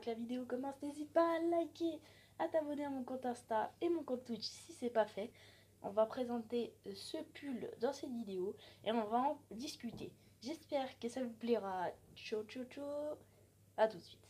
que la vidéo commence, n'hésite pas à liker, à t'abonner à mon compte Insta et mon compte Twitch si c'est pas fait. On va présenter ce pull dans cette vidéo et on va en discuter. J'espère que ça vous plaira. Ciao ciao ciao. À tout de suite.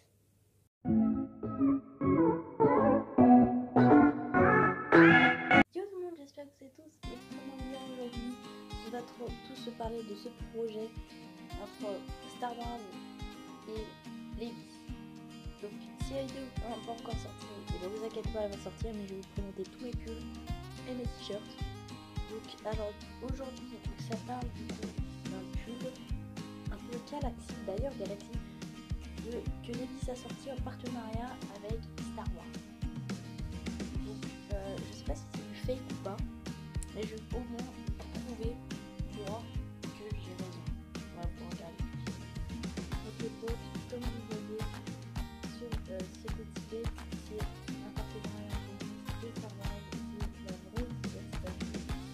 Yo tout le monde, j'espère que vous êtes tous extrêmement bien aujourd'hui. On va tous se parler de ce projet entre Star Wars et Levi's. Donc si la vidéo n'est pas encore sortie, et bien vous inquiétez pas, elle va sortir, mais je vais vous présenter tous mes pulls et mes t-shirts. Donc alors aujourd'hui ça parle du coup d'un pull un peu Galaxy, d'ailleurs Galaxy que Levi's a sorti en partenariat avec Star Wars. Donc je sais pas si c'est du fake ou pas, mais je vais au moins prouver moi que j'ai raison. On va pouvoir regarder. Donc les potes, comme vous voyez sur ce petit B, c'est un partenariat avec Star Wars, c'est la vraie version.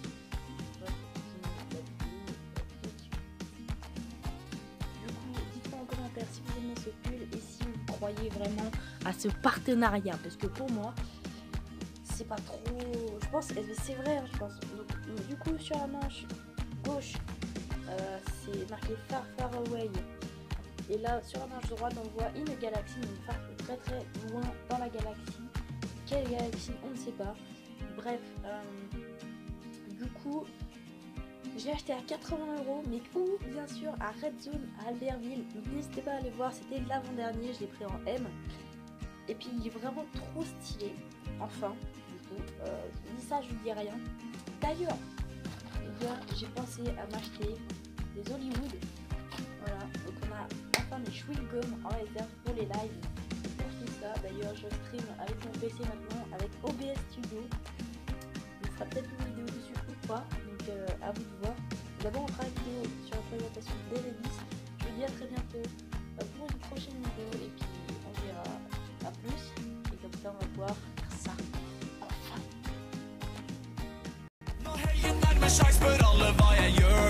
Du coup, dites-moi en commentaire si vous aimez ce pull et si vous croyez vraiment à ce partenariat, parce que pour moi c'est pas trop, je pense, c'est vrai hein, je pense. Donc, du coup sur la manche gauche c'est marqué Far Far Away, et là sur la manche droite on voit une galaxie, une très très loin dans la galaxie. Quelle galaxie on ne sait pas. Bref, du coup je l'ai acheté à 80 €, mais où bien sûr à Red Zone à Albertville. Donc n'hésitez pas à aller voir, c'était l'avant-dernier, je l'ai pris en M. Et puis il est vraiment trop stylé. Enfin, du coup, ni ça je vous dis rien. D'ailleurs, j'ai pensé à m'acheter des Hollywood. Voilà, donc on a enfin des chewing-gums en réserve pour les lives. Pour tout ça, d'ailleurs je stream avec mon PC maintenant, avec OBS Studio. Il fera peut-être une vidéo dessus ou pas, donc à vous de voir. D'abord on fera une vidéo sur la présentation des Levi's. Je vous dis à très bientôt pour une prochaine vidéo et puis on verra. À plus, et comme ça on va pouvoir faire ça enfin.